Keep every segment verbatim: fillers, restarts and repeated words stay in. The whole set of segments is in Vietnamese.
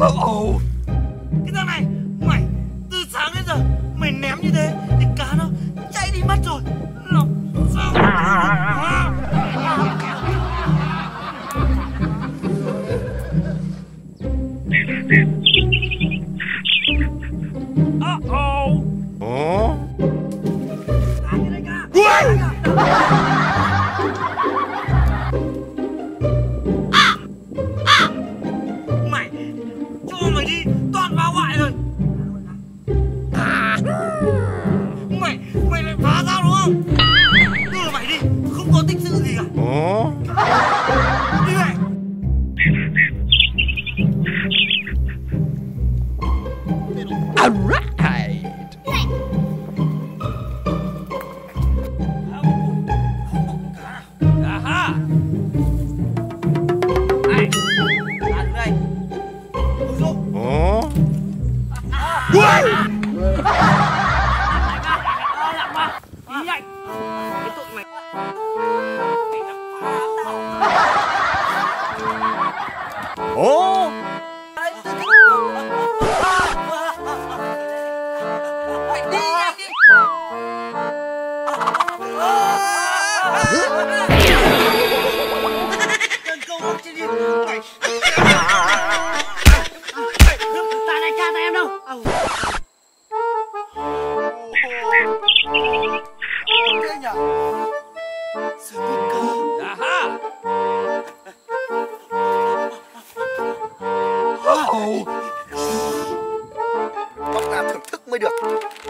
Oh. Cái thằng này, mày từ sáng đến giờ mày ném như thế thì cá nó chạy đi mất rồi. Làm sao? Uh-oh. Ủa? Mày, cho mày đi toàn phá hoại rồi. Mày, mày lại phá tao đúng không? Đưa mày đi, không có tích sự gì cả. Ủa? Đi mày. Alright. Aha. Này, ăn đây. Ủa? Ui! Lặng mà, ý nhanh. Cái tụi mày. Mày đã phá tao. Ủa? Mày đi nhanh đi. Cần câu một trên đi. Mày. Ta này cha tay em đâu. Thế nhỉ? Sticker. Aha. Oh. Bóc ra thưởng thức mới được.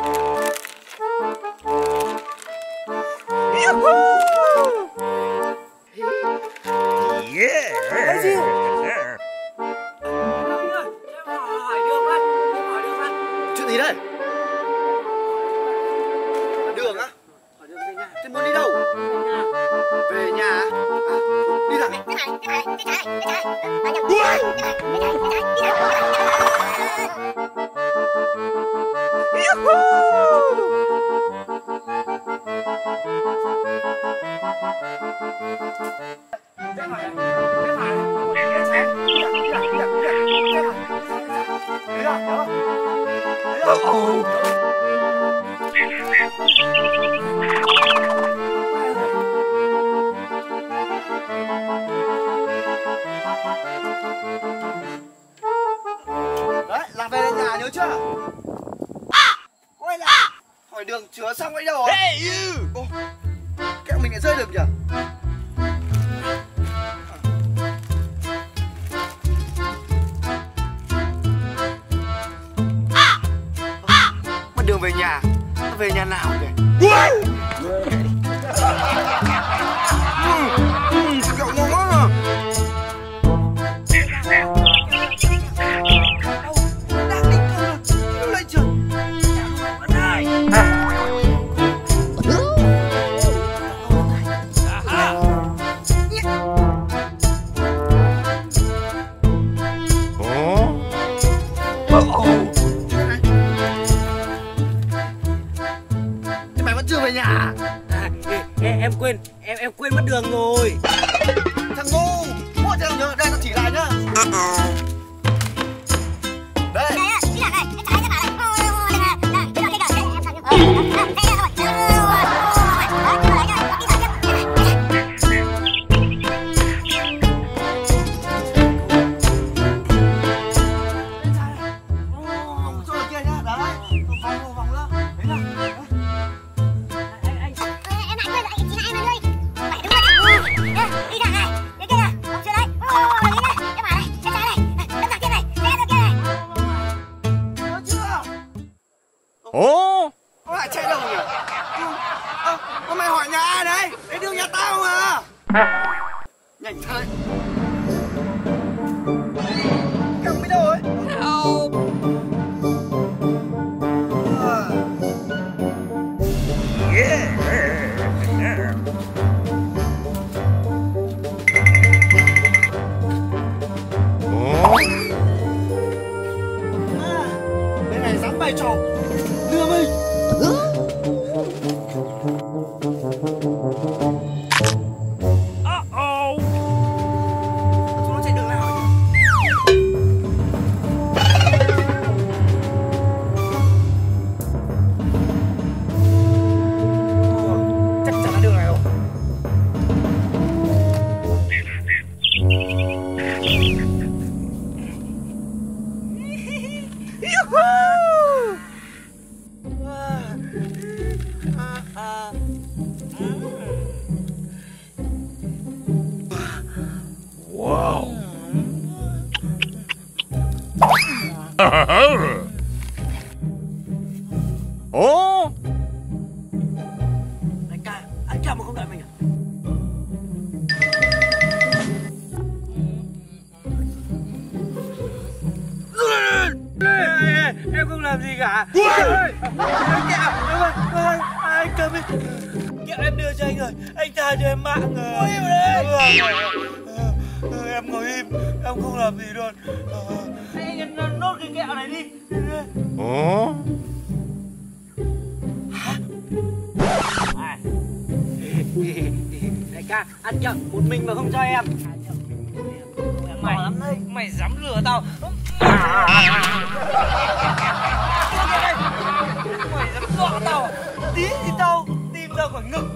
Yeah. Cái gì? Hỏi đường á, hỏi đường á. Chuyện gì đây? Đường á? Hỏi đường về nhà. Thế muốn đi đâu? Về nhà á? À, đi thẳng. Cái này, cái này, cái này, cái này, cái này, cái này, cái này, cái này, cái Đấy, là về đến nhà nhớ chưa? Quay lại. Hỏi đường chứa xong ấy đâu rồi? Hey you. Ô, kẹo mình lại rơi được nhỉ? Mà đường về nhà, nó về nhà nào nhỉ? Ừ, kẹo ngon quá à. Đang định cơ mà, lại trường. Vẫn đây. Aha. Ủa? Oh. Thế mày vẫn chưa về nhà à? À, em, em quên, em em quên mất đường rồi. Thằng ngu, mua cho thằng nhớ, đây tao chỉ lại nhá. Đây. Vòng chỗ kia nhá, đấy. Vòng vòng vòng nữa. Đấy nào. Ủa? Nó lại chạy đâu nhỉ? Ơ, à, mày hỏi nhà ai đấy? Đấy đường nhà tao mà. Nhanh thật. Căng đi đâu ấy? Help. À. Yeah. Ủa? À, bên này dám bày trò đưa mình. Uh-oh. Chúng nó chạy đường nào nhỉ? Ủa? Đại ca, ăn kẹo mà không đợi mình à? Em không làm gì cả. Ôi! Kẹo, anh cầm đi. Kẹo em đưa cho anh rồi, anh tha cho em mạng rồi. Ngồi im đây. Em ngồi im, em không làm gì luôn. Anh ăn nốt cái kẹo này đi. Ủa? Hả? Đại ca, ăn kẹo một mình mà không cho em. Mày lắm đây, mày dám lừa tao. Mày dám dọa tao, tí thì tao tìm ra khỏi ngực.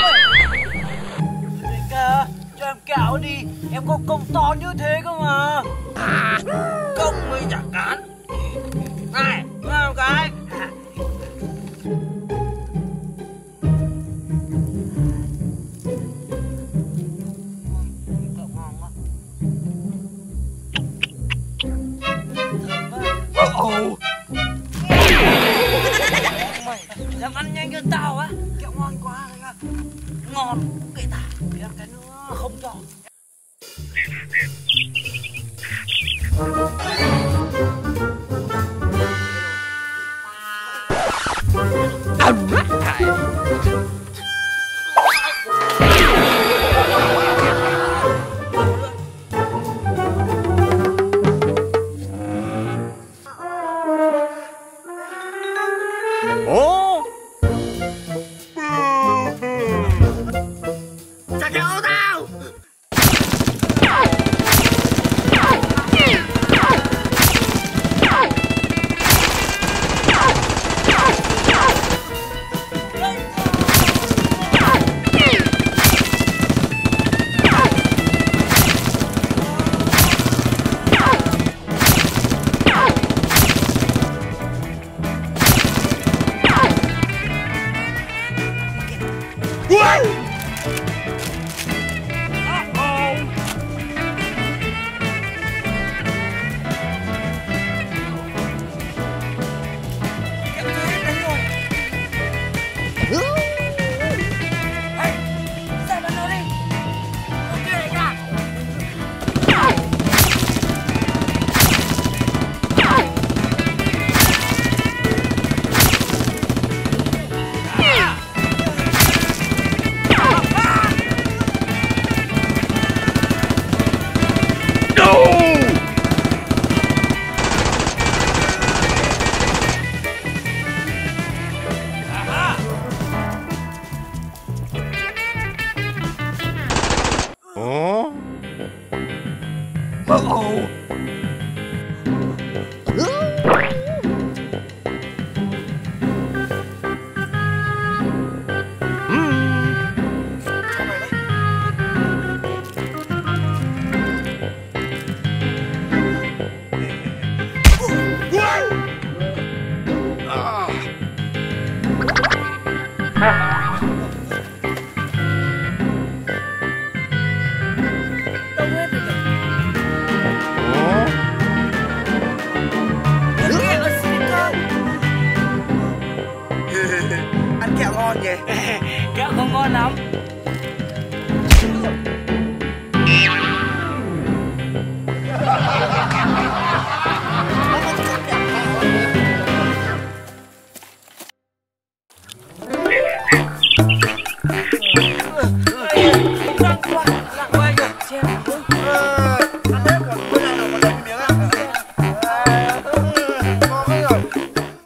Đại ca, cho em kẹo đi, em có công to như thế cơ mà. Công mới chẳng cán. Này, làm cái. Ồ. Mày dám ăn nhanh hơn tao á? Kẹo ngon quá đấy. Ngon, kệ tao, kẹo cái nữa không cho. Ủa? Trả kẹo tao. Ăn kẹo ngon nhỉ? Kẹo không ngon lắm.